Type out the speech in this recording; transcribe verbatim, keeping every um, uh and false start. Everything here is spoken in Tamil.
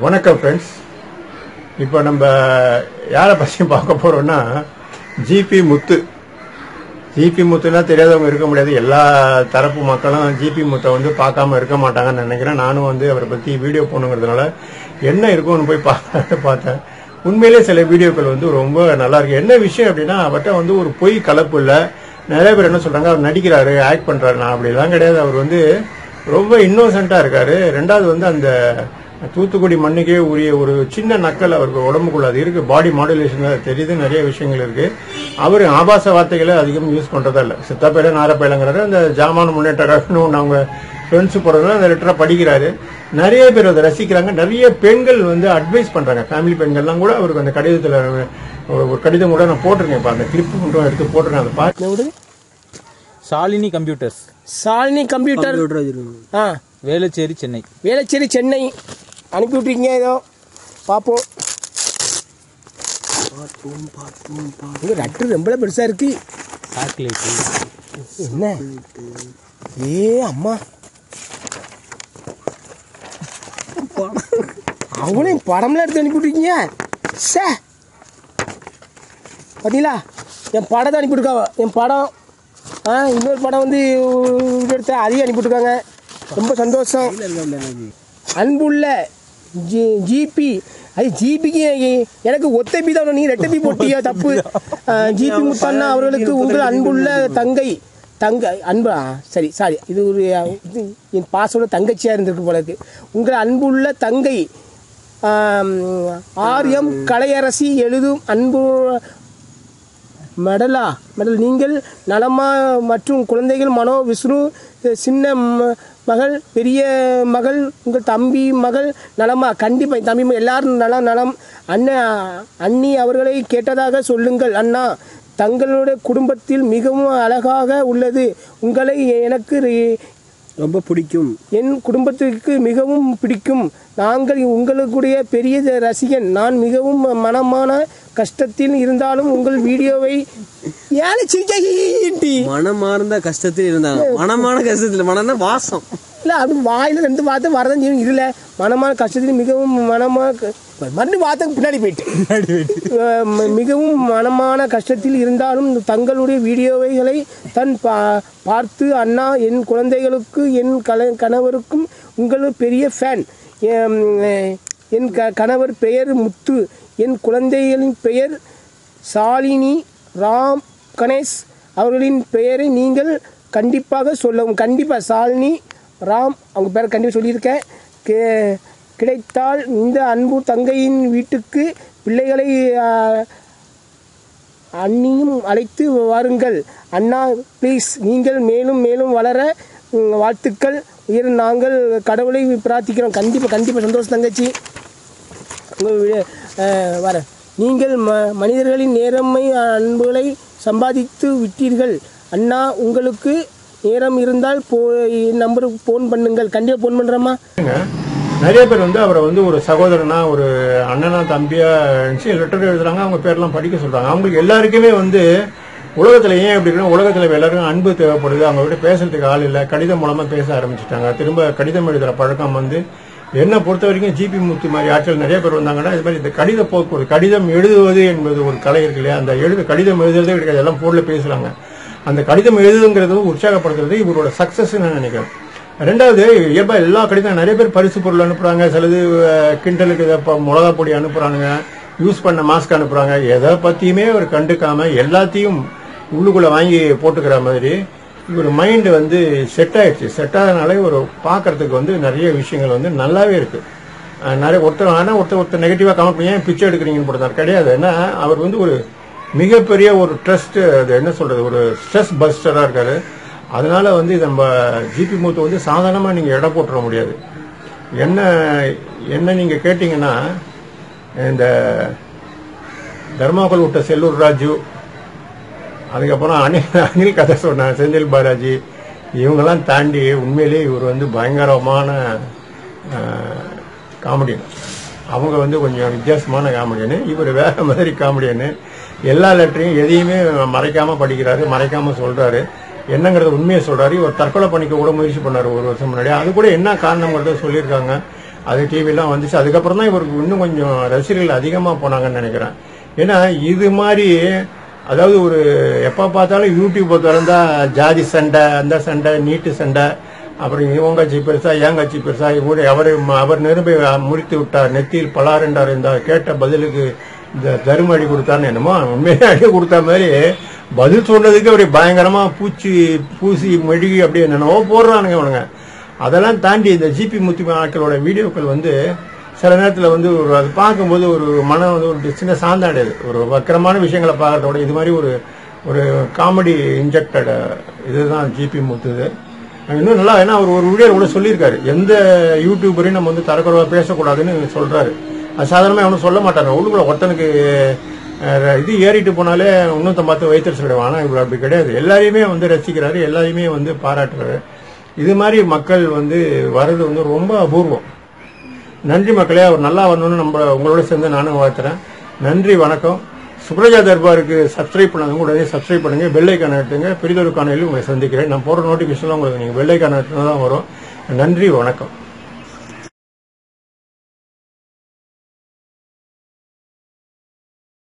வணக்கம் ஃப்ரெண்ட்ஸ். இப்போ நம்ம யாரை பற்றி பார்க்க போகிறோம்னா ஜிபி முத்து. ஜிபி முத்துனா தெரியாதவங்க இருக்க முடியாது. எல்லா தரப்பு மக்களும் ஜிபி முத்தை வந்து பார்க்காம இருக்க மாட்டாங்கன்னு நினைக்கிறேன். நானும் வந்து அவரை பற்றி வீடியோ போகணுங்கிறதுனால என்ன இருக்கும்னு போய் பார்த்து பார்த்தேன். உண்மையிலே சில வீடியோக்கள் வந்து ரொம்ப நல்லா இருக்கு. என்ன விஷயம் அப்படின்னா, அவர்கிட்ட வந்து ஒரு பொய் கலப்பு இல்லை. நிறைய பேர் என்ன சொல்றாங்க, அவர் நடிக்கிறாரு, ஆக்ட் பண்றாரு. நான் அப்படிலாம் கிடையாது. அவர் வந்து ரொம்ப இன்னோசென்ட்டா இருக்காரு. ரெண்டாவது வந்து அந்த தூத்துக்குடி மண்ணுக்கே உரிய ஒரு சின்ன நக்கல் அவருக்கு உடம்புக்குள்ள அது இருக்கு. பாடி மாடுலேஷன் தெரியுது, நிறைய விஷயங்கள் இருக்கு. அவர் ஆபாச வார்த்தைகளை அதிகம் யூஸ் பண்றதா இல்லை. சித்தப்பையில நாரப்பையிலங்கிறாரு. அந்த ஜாமான முன்னேற்ற கழகம்னு அவங்க ஃப்ரெண்ட்ஸ் போடுறதுல அந்த லெட்டரை படிக்கிறாரு. நிறைய பேர் அதை ரசிக்கிறாங்க. நிறைய பெண்கள் வந்து அட்வைஸ் பண்றாங்க. ஃபேமிலி பெண்கள்லாம் கூட அவருக்கு அந்த கடிதத்தில் ஒரு கடிதம் கூட நான் போட்டிருக்கேன். இப்போ அந்த கிளிப் மட்டும் எடுத்து போட்டிருக்கேன். அதை பார்த்து ஷாலினி கம்ப்யூட்டர்ஸ், ஷாலினி கம்ப்யூட்டர், ஆ வேளச்சேரி சென்னை. வேளச்சேரி சென்னை அனுப்பி விட்ருக்கீங்க. ஏதோ பார்ப்போம். இது லெட்டர் ரொம்ப பெருசாக இருக்கு. சாக்லேட்டு என்ன ஏ அம்மா, அவங்களையும் படம்லாம் எடுத்து அனுப்பிவிட்ருக்கீங்க. சே பார்த்தீங்களா, என் படத்தை அனுப்பிவிட்ருக்காவ. என் படம் ஆ இன்னொரு படம் வந்து எடுத்த அதையும் அனுப்பிவிட்ருக்காங்க. ரொம்ப சந்தோஷம். அன்புள்ள ஜி ஜிபி அது ஜிபிக்கு எனக்கு ஒத்தபி தான். நீங்கள் ரெட்டபி போட்டியா? தப்பு. ஜிபி முத்தண்ணா அவர்களுக்கு உங்கள் அன்புள்ள தங்கை தங்க அன்பு சரி சாரி இது ஒரு இது என் பாசோட தங்கச்சியாக இருந்திருக்கு போல இருக்கு. உங்கள் அன்புள்ள தங்கை ஆர் எம் கலையரசி எழுதும் அன்பு மெடலா மெடல். நீங்கள் நலமா மற்றும் குழந்தைகள் மனோ, விஷ்ணு, சின்ன மகள், பெரிய மகள், உங்கள் தம்பி மகள் நலமா? கண்டிப்பாக தம்பி எல்லாரும் நலம் நலம். அண்ணன் அண்ணி அவர்களை கேட்டதாக சொல்லுங்கள் அண்ணா. தங்களுடைய குடும்பத்தில் மிகவும் அழகாக உள்ளது. உங்களை எனக்கு ரொம்ப பிடிக்கும். என் குடும்பத்திற்கு மிகவும் பிடிக்கும். நாங்கள் உங்களுடைய பெரிய ரசிகன். நான் மிகவும் மனமான கஷ்டத்தில் இருந்தாலும் உங்கள் வீடியோவை மனமார்ந்த கஷ்டத்தில் இருந்தாங்க. மனமான கஷ்டத்தில் மனம்னா வாசம் இல்லை, அப்படி வாயில ரெண்டு வார்த்தை வரதான் செய்யும். இல்ல மனமான கஷ்டத்தில் மிகவும் மனமா மறுபடியும் வார்த்தை பின்னாடி போயிட்டு மிகவும் மனமான கஷ்டத்தில் இருந்தாலும் தங்களுடைய வீடியோவைகளை தன் பா பார்த்து அண்ணா, என் குழந்தைகளுக்கு, என் கல கணவருக்கும் உங்கள் பெரிய ஃபேன். என் க கணவர் பெயர் முத்து. என் குழந்தைகளின் பெயர் ஷாலினி, ராம், கணேஷ். அவர்களின் பெயரை நீங்கள் கண்டிப்பாக சொல்லவும். கண்டிப்பாக ஷாலினி, ராம் அவங்க பேரை கண்டிப்பாக சொல்லியிருக்கேன். கே கிடைத்தால் இந்த அன்பு தங்கையின் வீட்டுக்கு பிள்ளைகளை அண்ணியும் அழைத்து வாருங்கள் அண்ணா ப்ளீஸ். நீங்கள் மேலும் மேலும் வளர வாழ்த்துக்கள். உயர் நாங்கள் கடவுளை பிரார்த்திக்கிறோம். கண்டிப்பாக கண்டிப்பாக சந்தோஷம் தங்கச்சி. வர நீங்கள் ம மனிதர்களின் நேர்மை அன்புகளை சம்பாதித்து விட்டீர்கள் அண்ணா. உங்களுக்கு நேரம் இருந்தால் போ நம்பருக்கு ஃபோன் பண்ணுங்கள். கண்டிப்பாக ஃபோன் பண்ணுறோம்மா. நிறைய பேர் வந்து அவரை வந்து ஒரு சகோதரனா, ஒரு அண்ணனா, தம்பியா லெட்டர் எழுதுறாங்க. அவங்க பேர்லாம் படிக்க சொல்றாங்க. அவங்களுக்கு எல்லாருக்குமே வந்து உலகத்துல ஏன் அப்படி இருக்குன்னா, உலகத்துல எல்லாருக்கும் அன்பு தேவைப்படுது. அவங்க கிட்ட பேசுறதுக்கு ஆள் இல்லை. கடிதம் மூலமா பேச ஆரம்பிச்சுட்டாங்க. திரும்ப கடிதம் எழுதுற பழக்கம் வந்து என்னை பொறுத்த வரைக்கும் ஜிபி முத்து மாதிரி ஆட்கள் நிறைய பேர் வந்தாங்கன்னா, இது மாதிரி இந்த கடித போக்குவரத்து, கடிதம் எழுதுவது என்பது ஒரு கலை இருக்கு இல்லையா, அந்த எழுது கடிதம் எழுதுறதே கிடையாது. எல்லாம் போர்ல பேசுறாங்க. அந்த கடிதம் எழுதுங்கிறது உற்சாகப்படுத்துறது இவரோட சக்சஸ் நான் நினைக்கிறேன். ரெண்டாவது, இயல்பா எல்லா கடிதம் நிறைய பேர் பரிசு பொருள் அனுப்புறாங்க. சிலது கிண்டலுக்கு மிளகா பொடி அனுப்புறாங்க, யூஸ் பண்ண மாஸ்க் அனுப்புறாங்க. எதை பத்தியுமே அவர் கண்டுக்காம எல்லாத்தையும் உள்ளுக்குள்ள வாங்கி போட்டுக்கிற மாதிரி இவர் மைண்டு வந்து செட் ஆயிடுச்சு. செட் ஆகிறதுனால ஒரு பார்க்கறதுக்கு வந்து நிறைய விஷயங்கள் வந்து நல்லாவே இருக்கு. நிறைய ஒருத்தர் ஆனால் ஒருத்தர் ஒருத்தர் நெகட்டிவாக கமெண்ட் பண்ணி ஏன் பிச்சை எடுக்கிறீங்கன்னு போட்டார். கிடையாது. ஏன்னா அவர் வந்து ஒரு மிகப்பெரிய ஒரு ட்ரஸ்ட், அது என்ன சொல்றது, ஒரு ஸ்ட்ரெஸ் பஸ்டராக இருக்காரு. அதனால வந்து நம்ம ஜிபி முத்து வந்து சாதாரணமாக நீங்கள் எடை போட்டுற முடியாது. என்ன என்ன நீங்கள் கேட்டீங்கன்னா, இந்த தர்மாக்கோல் விட்ட செல்லூர் ராஜு, அதுக்கப்புறம் அனில் அனில் கதை சொன்ன செந்தில் பாலாஜி, இவங்கெல்லாம் தாண்டி உண்மையிலேயே இவர் வந்து பயங்கரமான காமெடியன். அவங்க வந்து கொஞ்சம் வித்தியாசமான காமெடியனு, இவர் வேற மாதிரி காமெடியனு. எல்லா லெட்டரையும் எதையுமே மறைக்காம படிக்கிறாரு, மறைக்காம சொல்றாரு. என்னங்கிறத உண்மையை சொல்றாரு. இவர் தற்கொலை பண்ணிக்க கூட முயற்சி பண்ணாரு ஒரு வருஷம் முன்னாடி. அது கூட என்ன காரணங்கிறத சொல்லியிருக்காங்க. அது டிவிலாம் வந்துச்சு. அதுக்கப்புறம் தான் இவருக்கு இன்னும் கொஞ்சம் ரசிகர்கள் அதிகமாக போனாங்கன்னு நினைக்கிறேன். ஏன்னா இது மாதிரி அதாவது ஒரு எப்போ பார்த்தாலும் யூடியூப்பை திறந்தா ஜாதி சண்டை, அந்த சண்டை, நீட்டு சண்டை, அப்புறம் இவங்க கட்சி பெருசா ஏன் கட்சி பெருசா, இவங்க அவர் அவர் நிருபை முடித்து விட்டார், நெத்தியில் பலாரெண்டார் இருந்தார், கேட்ட பதிலுக்கு இந்த தரும அடி கொடுத்தாருன்னு என்னமோ உண்மையாக அடி கொடுத்த மாதிரி பதில் சொன்னதுக்கு அப்படி பயங்கரமா பூச்சி பூசி மெழுகி அப்படி என்னென்னவோ போடுறானுங்க அவனுங்க. அதெல்லாம் தாண்டி இந்த ஜிபி முத்து ஆட்களோட வீடியோக்கள் வந்து சில நேரத்தில் வந்து ஒரு அது பார்க்கும்போது ஒரு மனம் வந்து ஒரு சின்ன சாந்தாடையது. ஒரு வக்கரமான விஷயங்களை பார்க்கறதோட இது மாதிரி ஒரு ஒரு காமெடி இன்ஜெக்டட் இதுதான் ஜிபி முத்துது. இன்னும் நல்லா, ஏன்னா அவர் ஒரு வீடியோ கூட சொல்லியிருக்காரு, எந்த யூடியூபரையும் நம்ம வந்து தரக்குறைவாக பேசக்கூடாதுன்னு சொல்றாரு. அது சாதாரணமாக அவனும் சொல்ல மாட்டாங்க. உள்ளுக்குள்ள ஒருத்தனுக்கு இது ஏறிட்டு போனாலே இன்னொருத்தன் பார்த்து வைத்தறிச்சு விடுவான். ஆனால் இவர் அப்படி கிடையாது. எல்லாரையுமே வந்து ரசிக்கிறாரு, எல்லாரையுமே வந்து பாராட்டுறாரு. இது மாதிரி மக்கள் வந்து வர்றது வந்து ரொம்ப அபூர்வம். நன்றி மக்களே. அவர் நல்லா வரணும்னு நம்ம உங்களோட சேர்ந்து நானும் வாழ்த்துறேன். நன்றி, வணக்கம். சுப்ரஜா தர்பாருக்கு சப்ஸ்கிரைப் பண்ணாதவங்க உடனே சப்ஸ்கிரைப் பண்ணுங்க, பெல் ஐக்கான் எடுத்துங்க. பெரிதொரு காணொலியில் உங்களை சந்திக்கிறேன். நான் போடுற நோட்டிஃபிகேஷன்லாம் உங்களுக்கு நீங்கள் பெல் ஐக்கான் எடுத்துனா தான் வரும். நன்றி, வணக்கம்.